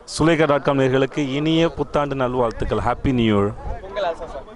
சுலேகா.com நேயர்களுக்கு இனிய புத்தாண்டு நல்வாழ்த்துக்கள். Happy new year.